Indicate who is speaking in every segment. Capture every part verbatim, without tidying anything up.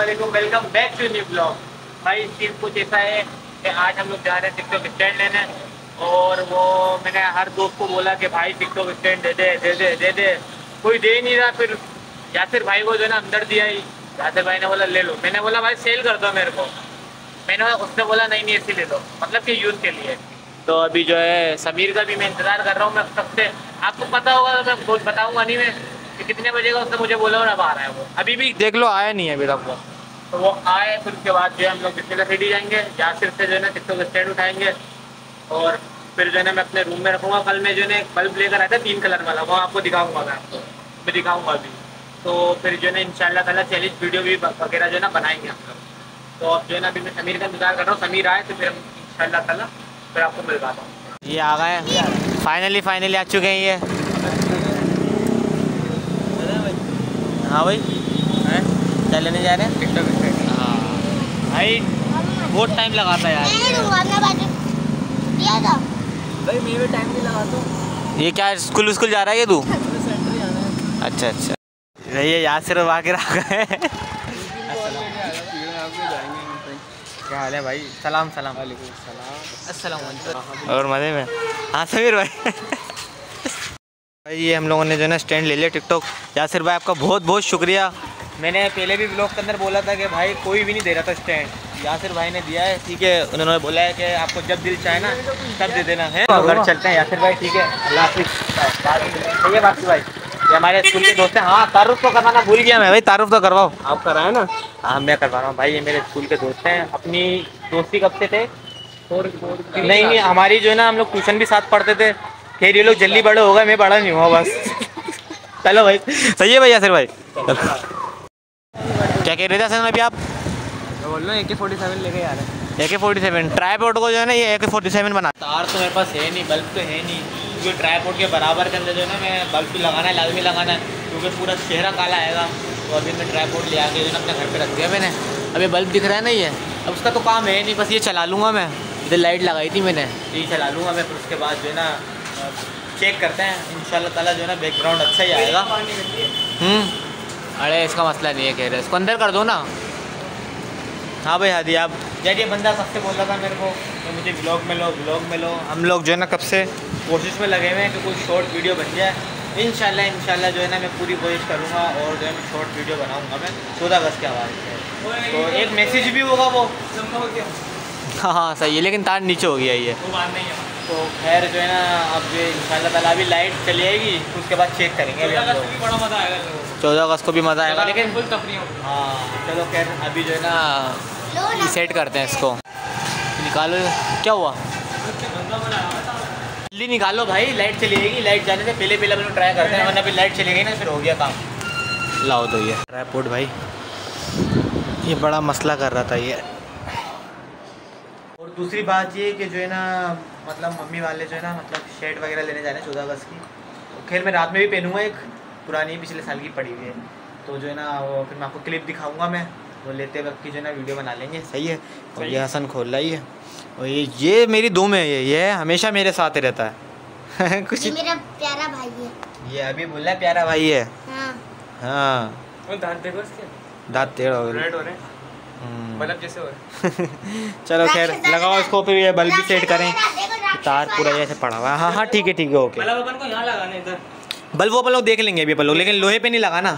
Speaker 1: वालेकुम, welcome back to new blog. भाई चीज़ कुछ ऐसा है कि आज हम लोग जा रहे हैं टिकटॉक स्टैंड लेने, और वो मैंने हर दोस्त को बोला कि भाई टिकटॉक स्टैंड दे दे दे दे दे दे कोई दे नहीं रहा। फिर यासिर भाई को जो है ना अंदर दिया ही, यासिर भाई ने बोला ले लो। मैंने बोला भाई सेल कर दो मेरे को, मैंने उसने बोला नहीं नहीं ऐसे ले लो, मतलब कि यूज़ के लिए। तो अभी जो है समीर का भी मैं इंतज़ार कर रहा हूँ। मैं कब से आपको पता होगा तो मैं कुछ बताऊँगा नहीं मैं कि कितने बजे का उसने मुझे बोला ना आ रहा है। वो अभी भी देख लो आया नहीं है अभी तक वो। तो वो आए फिर उसके बाद जो है हम लोग बिस्मिल्लाह सिटी जाएंगे, यासिर से जो है ना टिकटॉक स्टैंड उठाएंगे, और फिर जो है ना मैं अपने रूम में रखूँगा। कल मैं जो है ना एक बल्ब लेकर आया था तीन कलर वाला, वो आपको दिखाऊँगा, मैं आपको मैं दिखाऊँगा अभी। तो फिर जो है ना इंशाल्लाह ताला चैलेंज वीडियो भी वगैरह जो है ना बनाएंगे हम लोग। तो अब जो है ना अभी मैं समीर का इंतजार कर रहा हूँ, समीर आए तो फिर हम इंशाल्लाह ताला फिर आपको मिलवाता हूँ। ये आ गए फाइनली फाइनली आ चुके हैं ये। हाँ भाई क्या लेने जा रहे हैं टिकटॉक स्टैंड? हाँ भाई बहुत टाइम लगा था यार
Speaker 2: भाई मैं भी टाइम नहीं लगाता।
Speaker 1: ये क्या स्कूल स्कूल जा रहा है ये तू? अच्छा अच्छा ये यासिर वाकिर आ गए। क्या हाल है भाई? सलाम सलाम वालेकुम सलाम अस्सलाम। और मज़े में? हाँ समीर भाई। भाई ये हम लोगों ने जो है ना स्टैंड ले लिया टिकटॉक। यासिर भाई आपका बहुत बहुत शुक्रिया। मैंने पहले भी ब्लॉग के अंदर बोला था कि भाई कोई भी नहीं दे रहा था स्टैंड, यासिर भाई ने दिया है। ठीक है, उन्होंने बोला है कि आपको जब दिल चाहे ना तब दे देना है। घर चलते हैं यासिर भाई, ठीक है, अल्लाह हाफिज़। सही है बाकी भाई, ये हमारे स्कूल के दोस्त हैं। हाँ तारुफ तो करवाना भूल गया मैं भाई, तारुफ तो करवाओ।
Speaker 2: आप कराए ना?
Speaker 1: हाँ मैं करवा रहा हूँ भाई, ये मेरे स्कूल के दोस्त हैं। अपनी दोस्ती कब से थे? नहीं नहीं हमारी जो है ना हम लोग ट्यूशन भी साथ पढ़ते थे। खैर ये लोग जल्दी बड़े हो गए, मैं बड़ा नहीं हुआ बस। चलो भाई सही है भाई यासिर भाई। क्या कह रहे थे सर अभी आप?
Speaker 2: बोल रहा हूँ ए के फोर्टी सेवन लेके आ रहे हैं।
Speaker 1: ए के फोर्टी सेवन ट्राईपोड को जो है ना ये ए के फोर्टी सेवन बना। तार तो मेरे पास है नहीं, बल्ब तो है नहीं, क्योंकि ट्राईपोड के बराबर के अंदर जो है ना मैं बल्ब भी लगाना है, लाजमी लगाना है, क्योंकि पूरा चेहरा काला आएगा। तो अभी मैं ट्राईपोड ले आके जो है ना अपने घर पे रख दिया मैंने। अभी बल्ब दिख रहा है ना ये, अब उसका तो काम है नहीं, बस ये चला लूँगा मैं। इधर लाइट लगाई थी मैंने, ये चला लूँगा मैं। फिर उसके बाद जो है ना चेक करते हैं इंशाल्लाह ताला जो है ना बैकग्राउंड अच्छा ही आएगा। अरे इसका मसला नहीं है, कह रहे इसको अंदर कर दो ना। हाँ भाई हादी आप यार, ये बंदा सबसे बोल रहा था मेरे को तो मुझे ब्लॉग में लो ब्लॉग में लो। हम लोग जो है ना कब से कोशिश में लगे हुए हैं कि कोई शॉर्ट वीडियो बन जाए। इंशाल्लाह इंशाल्लाह जो है ना मैं पूरी कोशिश करूँगा, और जो है मैं शॉर्ट वीडियो बनाऊँगा मैं चौदह अगस्त के आवाज़ से। तो एक मैसेज भी होगा वो। हाँ हाँ सही है, लेकिन तार नीचे हो गया ये तो खैर जो है ना अब इंशाल्लाह ताला अभी लाइट चली आएगी, उसके बाद चेक करेंगे।
Speaker 2: बड़ा मज़ा आएगा,
Speaker 1: चौदह अगस्त को भी मज़ा आएगा, लेकिन फुल तफरी। हाँ चलो खैर अभी जो है ना सेट करते हैं इसको। निकालो क्या हुआ, जल्दी निकालो भाई, लाइट चली जाएगी। लाइट जाने से पहले पहले हम ट्राई करते हैं, वरना अभी लाइट चली गई ना फिर हो गया काम। लाओ तो ये ट्राईपोड भाई, ये बड़ा मसला कर रहा था ये। और दूसरी बात ये कि जो है ना मतलब मम्मी वाले जो है ना मतलब शर्ट वगैरह लेने जा रहे हैं चौदह अगस्त की। तो खैर मैं रात में भी पहनूँगा, एक पुरानी पिछले साल की पड़ी हुई है। तो जो है ना वो फिर मैं आपको क्लिप दिखाऊंगा, मैं वो लेते वक्त की जो है ना वीडियो बना लेंगे। सही है। और ये हसन खोल रहा ही है, और ये ये मेरी दुम है, ये ये हमेशा मेरे साथ ही रहता है। कुछ
Speaker 3: ये मेरा प्यारा भाई है।
Speaker 1: ये अभी बोल रहा है प्यारा भाई है।
Speaker 3: हाँ
Speaker 1: हाँ
Speaker 2: दांत देखो इसके,
Speaker 1: दांत टेढ़ हो
Speaker 2: रेड हो रहे हैं, बल्ब जैसे हो रहे।
Speaker 1: चलो खैर लगाओ इसको, फिर ये बल्ब भी सेट करें। तार पूरा ऐसे पड़ा हुआ है। हाँ हाँ ठीक है ठीक है ओके।
Speaker 2: बल्ब अपन को यहाँ लगाना है, इधर
Speaker 1: बल्ब वो अपन लोग देख लेंगे अभी अपन लोग, लेकिन लोहे पे नहीं लगाना।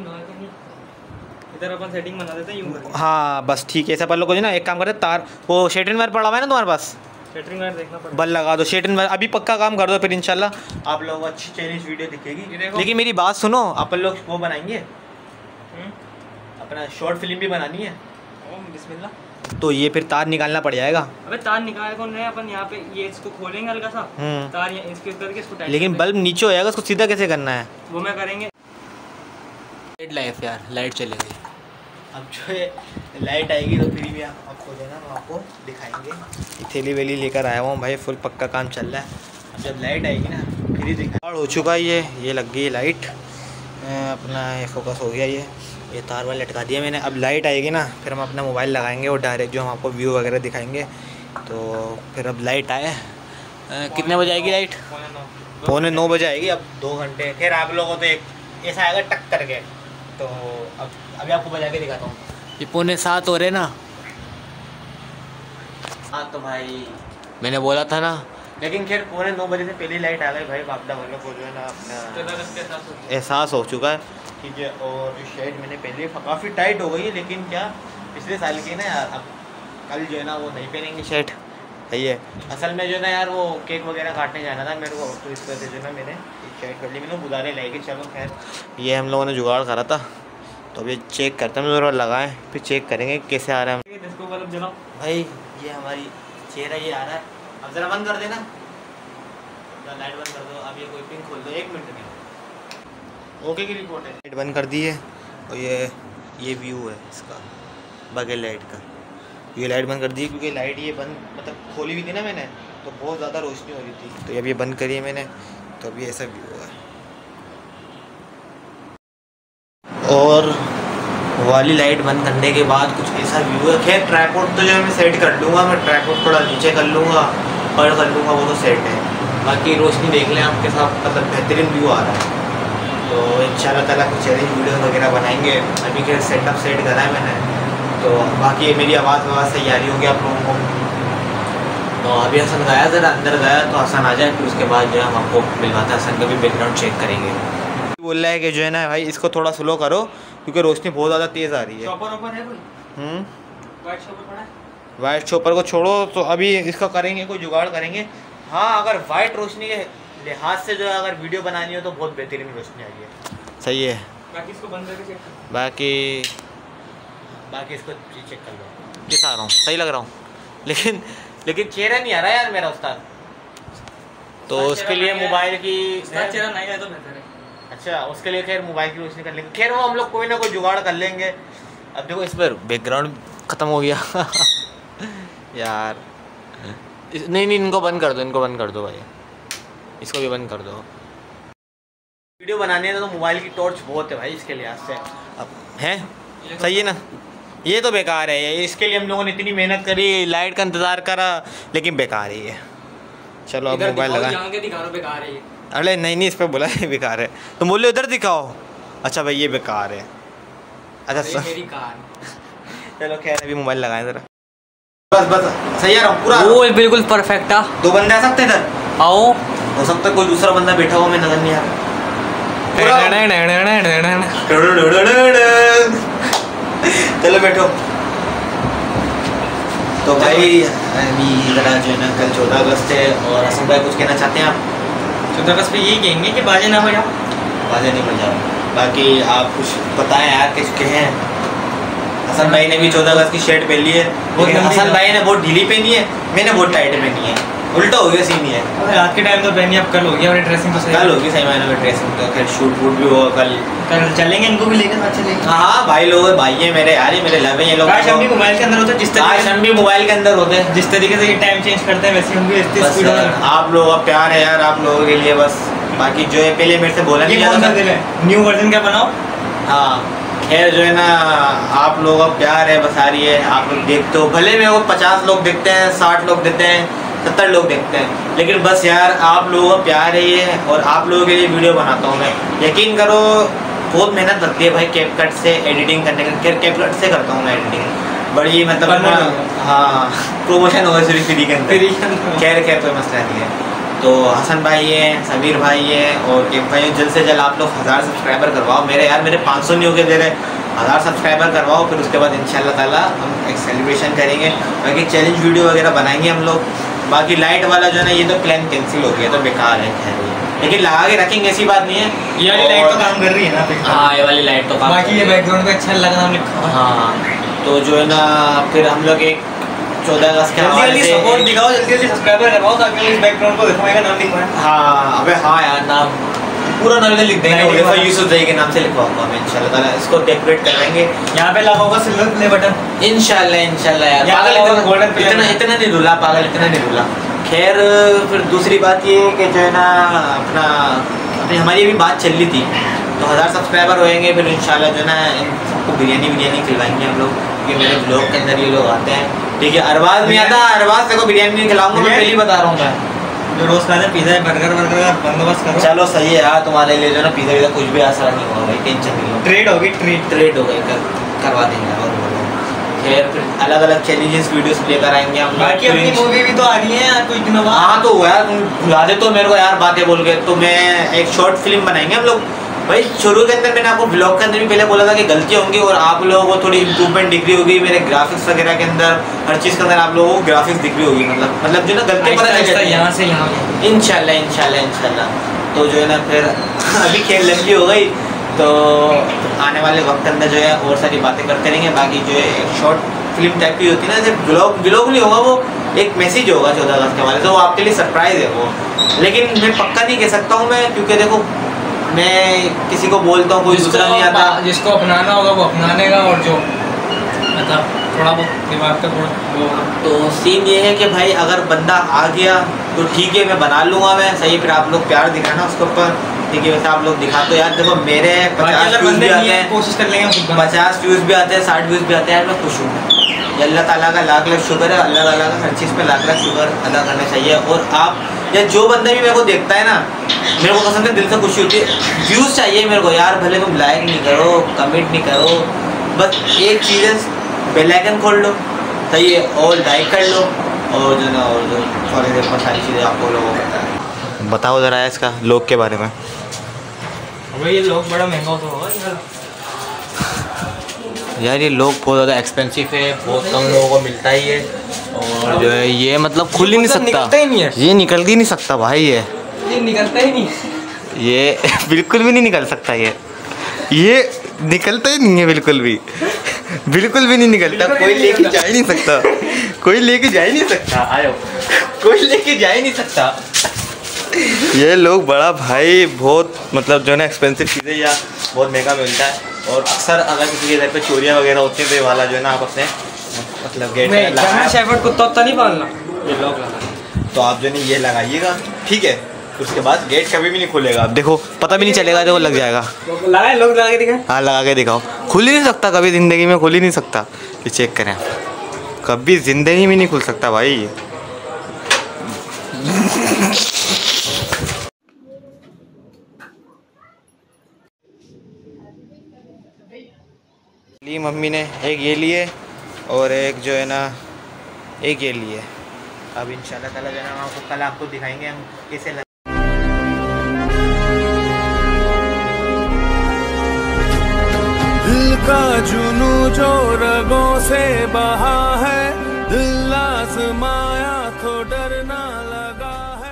Speaker 2: इधर अपन सेटिंग बना देते हैं यूं।
Speaker 1: हाँ बस ठीक है, ऐसा अपन लोग को ना एक काम करते हैं, तार वो शेटरिंग वायर पड़ा हुआ है ना तुम्हारे पास,
Speaker 2: शेटरिंग वायर देखना पड़ेगा।
Speaker 1: बल्ब लगा दो शेटरिंग वायर, अभी पक्का काम कर दो, फिर इंशाल्लाह आप लोगों को अच्छी चैलेंज वीडियो दिखेगी। लेकिन मेरी बात सुनो, अपन लोग वो बनाएंगे अपना शॉर्ट फिल्म भी बनानी है।
Speaker 2: बिस्मिल्लाह।
Speaker 1: तो ये फिर तार निकालना पड़ जाएगा।
Speaker 2: अबे तार निकाल कौन रहे हैं अपन, यहाँ पे ये इसको खोलेंगे हल्का सा तार इसके करके इसको टाइट।
Speaker 1: लेकिन बल्ब नीचे हो जाएगा, उसको सीधा कैसे करना है
Speaker 2: वो मैं करेंगे।
Speaker 1: लाइट लाइफ यार, लाइट चली गई। अब जो है लाइट आएगी तो फिर भी आपको जो है ना हम आपको दिखाएंगे। थैली वेली लेकर आया हूँ भाई, फुल पक्का काम चल रहा है। अब जब लाइट आएगी ना फिर ही दिखा हो चुका है। ये ये लग गई लाइट, अपना ये फोकस हो गया। ये ये तार वाला लटका दिया मैंने। अब लाइट आएगी ना फिर हम अपना मोबाइल लगाएंगे और डायरेक्ट जो हम आपको व्यू वगैरह दिखाएंगे। तो फिर अब लाइट आए, कितने बजे आएगी लाइट? पौने नौ बजे आएगी। अब दो घंटे खैर आप लोगों को तो एक ऐसा आएगा टक करके। तो अब अभी आपको बजा के दिखाता हूँ। ये पौने सात हो रहे ना। हाँ तो भाई मैंने बोला था ना, लेकिन खैर पौने नौ बजे से पहले लाइट आ गई भाई। बापदा वालों को जो है ना अपना एहसास हो चुका है, ठीक है। और जो शर्ट मैंने पहले काफ़ी टाइट हो गई है, लेकिन क्या पिछले साल की ना यार, अब कल जो है ना वो नहीं पहनेंगे शर्ट, सही है। असल में जो है ना यार वो केक वगैरह काटने जाना था मेरे को, तो इस वजह से जो है ना मैंने शर्ट कर ली। मैंने बुलाने लाएगी, चलो खैर ये हम लोगों ने जुगाड़ करा था, तो अब ये चेक करते हैं, ज़रा लगाएं फिर चेक करेंगे कैसे आ रहा है।
Speaker 2: इसको बल्ब जलाओ
Speaker 1: भाई, ये हमारी चेहरा ये आ रहा है। अब ज़रा बंद कर देना, लाइट बंद कर दो। अब ये कोई पिन खोल दो, एक मिनट में ओके की रिपोर्ट है। लाइट बंद कर दी है, और ये ये व्यू है इसका बगैर लाइट का। ये लाइट बंद कर दी क्योंकि लाइट ये बंद मतलब खोली हुई थी ना मैंने, तो बहुत ज़्यादा रोशनी हो रही थी, तो अब ये बंद करी है मैंने, तो अभी ऐसा व्यू है। और वाली लाइट बंद करने के बाद कुछ ऐसा व्यू है। खैर ट्राइपॉड तो जो है मैं सेट कर लूँगा, मैं ट्राइपॉड थोड़ा नीचे कर लूँगा और कर लूँगा, वो तो सेट है। बाकी रोशनी देख लें आपके साथ, मतलब बेहतरीन व्यू आ रहा है। तो इंशाल्लाह ताला कुछ चैलेंज वीडियो वगैरह बनाएंगे। अभी खैर सेटअप सेट करा है मैंने, तो बाकी मेरी आवाज़ आवाज़ सही आ रही होगी आप लोगों को। तो अभी हसन गया, ज़रा अंदर गया तो हसन आ जाए, फिर उसके बाद जो है हम आपको मिलवाते हैं। हसन का भी बैकग्राउंड चेक करेंगे। बोल रहा है कि जो है ना भाई इसको थोड़ा स्लो करो क्योंकि रोशनी बहुत ज़्यादा तेज़ आ रही है।
Speaker 2: शॉपर ओपर है कोई?
Speaker 1: हम्म
Speaker 2: वाइट शॉपर पड़ा है?
Speaker 1: वाइट शॉपर को छोड़ो, तो अभी इसका करेंगे, कोई जुगाड़ करेंगे। हाँ, अगर वाइट रोशनी के लिहाज से जो है अगर वीडियो बनानी हो तो बहुत बेहतरीन रोशनी आई है, सही है।
Speaker 2: बाकी इसको बंद करके चेक कर।
Speaker 1: बाकी बाकी इसको चेक कर लो, कैसा आ रहा हूँ, सही लग रहा हूँ। लेकिन लेकिन चेहरा नहीं आ रहा यार मेरा उस्ताद, तो उसके लिए मोबाइल की
Speaker 2: चेहरा नहीं आया तो बेहतर है।
Speaker 1: अच्छा, उसके लिए खैर मोबाइल की रोशनी कर लेंगे। खैर वो हम लोग कोई ना कोई जुगाड़ कर लेंगे। अब देखो इस पर बैकग्राउंड ख़त्म हो गया यार। इस, नहीं नहीं इनको बंद कर दो, इनको बंद कर दो भाई, इसको भी बंद कर दो। वीडियो बनाने में तो मोबाइल की टॉर्च बहुत है भाई, इसके लिहाज से अब है सही है ना। ये तो बेकार है, ये इसके लिए हम लोगों ने इतनी मेहनत करी, लाइट का इंतज़ार करा, लेकिन बेकार ही है। चलो अब मोबाइल लगा,
Speaker 2: बेकार है ये।
Speaker 1: अरे नहीं नहीं इस पर बोला है बेकार है, तुम बोले उधर दिखाओ। अच्छा भाई ये बेकार है, अच्छा
Speaker 2: मेरी कार।
Speaker 1: चलो खैर अभी मोबाइल लगाएं ज़रा, बस बस सही आ रहा हूँ पूरा।
Speaker 2: वो बिल्कुल परफेक्ट था।
Speaker 1: दो बंदे आ सकते इधर,
Speaker 2: आओ।
Speaker 1: हो सकता है कोई दूसरा बंदा बैठा हुआ, मैं नजर नहीं आ रहा। चलो बैठो। तो भाई अभी ज़रा जो है ना कल चौदह अगस्त है, और हसन भाई कुछ कहना चाहते हैं आप?
Speaker 2: चौदह अगस्त पे यही कहेंगे कि बाजे ना बजाओ,
Speaker 1: बाजे नहीं बजाओ। बाकी आप कुछ बताएं यार किसके हैं। हसन भाई ने भी चौदह अगस्त की शर्ट पहन ली है, लेकिन हसन भाई ने बहुत ढीली पहनी है, मैंने बहुत टाइट पहनी है, उल्टा हो गया सीन है।
Speaker 2: रात के टाइम तो पहनी, अब कल हो गया, और ड्रेसिंग तो सही
Speaker 1: कल होगी सही मायने में ड्रेसिंग, तो खैर शूट वूट भी होगा कल।
Speaker 2: कल चलेंगे, इनको भी लेकर साथ चलेंगे।
Speaker 1: हाँ भाई लोग, भाई है मेरे यार, ये मेरे लव है ये लोग।
Speaker 2: काश हम भी मोबाइल के अंदर होते, जिस तरीके
Speaker 1: हम भी मोबाइल के अंदर होते हैं,
Speaker 2: जिस तरीके से ये टाइम चेंज करते हैं वैसे हम भी इतनी स्पीड में।
Speaker 1: आप लोगों का प्यार है यार, आप लोगों के लिए बस। बाकी जो है पहले मेरे से बोला नहीं जाता था,
Speaker 2: न्यू वर्जन क्या बनाओ।
Speaker 1: हाँ खैर जो है ना आप लोगों का प्यार है, बस आ रही है। आप लोग देखते हो, भले मेरे को पचास लोग देखते हैं, साठ लोग देखते हैं, सत्तर लोग देखते हैं, लेकिन बस यार आप लोगों का प्यार है ये, और आप लोगों के लिए वीडियो बनाता हूँ मैं। यकीन करो बहुत मेहनत लगती है भाई कैपकट से एडिटिंग करने का। खैर कैपकट से करता हूँ मैं एडिटिंग, बड़ी मतलब हाँ प्रमोशन होगा सिर्फ फ्री के अंदर। खैर खैर कोई मसला नहीं है। तो हसन भाई है, समीर भाई है, और कैप भाई जल्द से जल्द आप लोग हज़ार सब्सक्राइबर करवाओ मेरे यार। मेरे पाँच सौ नहीं हो गए, दे रहे हज़ार सब्सक्राइबर करवाओ, फिर उसके बाद इंशाल्लाह ताला हम एक सेलिब्रेशन करेंगे। बाकी चैलेंज वीडियो वगैरह बनाएंगे हम लोग। बाकी लाइट वाला जो है ना ये तो प्लान कैंसिल हो गया, तो बेकार है खैर, लेकिन लगा के रखेंगे, ऐसी बात नहीं है।
Speaker 2: ये वाली लाइट तो काम कर रही है ना।
Speaker 1: हाँ ये वाली लाइट तो काम।
Speaker 2: बाकी ये बैकग्राउंड पे अच्छा लगा नाम लिखा।
Speaker 1: हाँ तो जो है ना फिर हम लोग एक चौदह अगस्त के
Speaker 2: जल्दी जल्दी सपोर्ट दिखाओ, जल्दी जल्दी सब्सक्राइबर करवाओ ताकि इस बैकग्राउंड को दिखाएगा नाम लिखवाएं।
Speaker 1: हाँ अबे हाँ यार, नाम पूरा नाम लिख देंगे, उलिफा यूसुफ जई के नाम से लिखवाऊंगा मैं इंशाल्लाह ताला। इसको डेकोरेट करेंगे,
Speaker 2: यहाँ पे लगा होगा सिल्वर प्ले बटन
Speaker 1: इंशाल्लाह इंशाल्लाह यार। पागल इतना इतना इतना नहीं रुला, पागल इतना नहीं रुला। खैर फिर दूसरी बात ये कि जो है ना अपना अपनी हमारी अभी बात चल रही थी, तो हज़ार सब्सक्राइबर होएंगे फिर इंशाल्लाह जो है ना इन सबको बिरयानी बिरयानी खिलवाएंगे हम लोग, क्योंकि मेरे ब्लॉग के अंदर ये लोग आते हैं। ठीक है, अरबाज नहीं आता, अरबाज से को बिरयानी नहीं खिलाऊंगा मैं, पहली बता रहा हूँ मैं।
Speaker 2: जो रोज खाते पिज़्ज़ा बर्गर वर्गर का बंदोबस्त करो।
Speaker 1: चलो सही है यार, तुम्हारे लिए जो है ना पिज़्ज़ा विज़्ज़ा कुछ भी आसार नहीं होगा भाई, टेंशन नहीं लो।
Speaker 2: ट्रेड होगी, ट्रेड
Speaker 1: ट्रेड हो गई, कर करवा देंगे और बोलो।
Speaker 3: फिर अलग अलग चैलेंजेस वीडियोस लेकर आएंगे हम।
Speaker 2: बाकी अपनी मूवी भी तो आ रही है यार कुछ दिनों बाद।
Speaker 3: हाँ तो यार तुम भुला दे तो मेरे को यार बातें बोल के। तो मैं एक शॉर्ट फिल्म बनाएंगे हम लोग भाई। शुरू के अंदर मैंने आपको ब्लॉग के अंदर भी पहले बोला था कि गलतियाँ होंगी और आप लोगों को थोड़ी इंप्रूवमेंट दिख रही होगी मेरे ग्राफिक्स वगैरह के अंदर, हर चीज़ के अंदर आप लोगों को ग्राफिक्स दिख रही होगी। मतलब मतलब जो ना गलती पता चल जाती है
Speaker 2: यहाँ से यहाँ।
Speaker 3: इंशाल्लाह इंशाल्लाह इंशाल्लाह। तो जो है ना फिर अभी खेल लंबी हो गई तो आने वाले वक्त अंदर जो है और सारी बातें करते रहेंगे। बाकी जो है एक शॉर्ट फिल्म टाइप की होती है ना, जैसे ब्लॉग ब्लॉग नहीं होगा, वो एक मैसेज होगा चौदह अगस्त के वाले, तो वो आपके लिए सरप्राइज़ है वो। लेकिन मैं पक्का नहीं कह सकता हूँ मैं, क्योंकि देखो मैं किसी को बोलता हूँ कोई दूसरा नहीं आता।
Speaker 2: जिसको अपनाना होगा वो अपनानेगा और जो मतलब थोड़ा बहुत दिमाग का थोड़ा।
Speaker 3: तो सीन ये है कि भाई अगर बंदा आ गया तो ठीक है मैं बना लूँगा मैं सही, फिर आप लोग प्यार दिखाना उसके ऊपर ठीक है। वैसे आप लोग दिखा तो यार देखो मेरे पचास व्यूज़ भी आते हैं,
Speaker 2: कोशिश कर लेंगे
Speaker 3: पचास व्यूज़ भी आते हैं, साठ व्यूज़ भी आते हैं यार, मैं खुश हूँ। ये अल्लाह ताला का लाख लाख शुक्र है, अल्लाह ताला का हर चीज़ पे लाख लाख शुक्र अदा करना चाहिए। और आप या जो बंदा भी मेरे को देखता है ना, मेरे को पसंद है, दिल से खुशी होती है। व्यूज़ चाहिए मेरे को यार, भले तुम लाइक नहीं करो कमेंट नहीं करो, बस एक चीज़ है बेल आइकन खोल लो सही है और लाइक कर लो और जो ना और जो थोड़ी देर पर सारी चीज़ें आपको लोगों को पता है। बताओ ज़रा इसका लोग के बारे में।
Speaker 2: भाई ये लोग बड़ा महंगा होता होगा
Speaker 3: यार, ये लोग बहुत ज़्यादा एक्सपेंसिव है, बहुत कम लोगों को मिलता ही है और जो है ये मतलब खुल ही नहीं सकता,
Speaker 2: निकलता ही नहीं है,
Speaker 3: ये निकल ही नहीं सकता भाई, ये
Speaker 2: ये निकलता ही नहीं,
Speaker 3: ये बिल्कुल भी नहीं निकल सकता, ये ये निकलता ही नहीं है बिल्कुल भी, बिल्कुल भी नहीं निकलता। कोई लेके जा ही नहीं सकता, कोई लेके जा ही नहीं सकता, आयो कोई लेके जा ही नहीं सकता। ये लोग बड़ा भाई बहुत मतलब जो है ना एक्सपेंसिव चीज़ें या बहुत महंगा मिलता है। और अक्सर अगर किसी के घर पे चोरियाँ वगैरह होती हैं तो ये वाला जो है ना आप अपने मतलब गेट में
Speaker 2: जर्मन शेफर्ड कुत्ता उत्ता नहीं पालना, ये लोग लगा
Speaker 3: तो आप जो है ये लगाइएगा ठीक है। उसके बाद गेट कभी भी नहीं खुलेगा, आप देखो पता भी नहीं चलेगा, देखो लग जाएगा।
Speaker 2: लगाए लोग लगा के दिखाएं,
Speaker 3: हाँ लगा के दिखाओ। खुल ही नहीं सकता कभी ज़िंदगी में, खुल ही नहीं सकता, ये चेक करें, कभी ज़िंदगी में नहीं खुल सकता भाई। ली मम्मी ने एक ये लिए और एक जो है ना एक ये लिए। अब इंशाल्लाह ताला जो है ना आपको कल आपको दिखाएंगे हम कैसे लग...
Speaker 4: दिल का जुनू जो रगों से बहा है, दिल आज़माया तो डरना लगा है।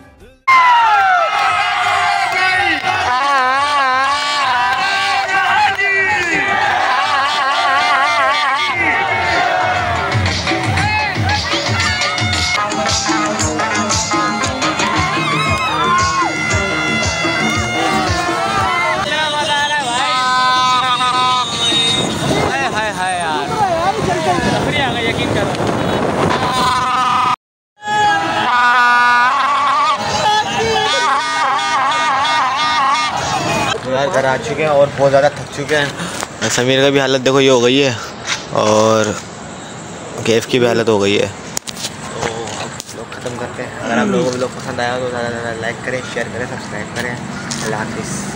Speaker 3: यार घर आ चुके हैं और बहुत ज़्यादा थक चुके हैं। समीर का भी हालत देखो ये हो गई है और कैफ की भी हालत हो गई है। तो अब लोग ख़त्म करते हैं। अगर आप लोगों को लोग पसंद आया तो ज़्यादा से ज़्यादा लाइक करें, शेयर करें, सब्सक्राइब करें। अल्लाह हाफिज़।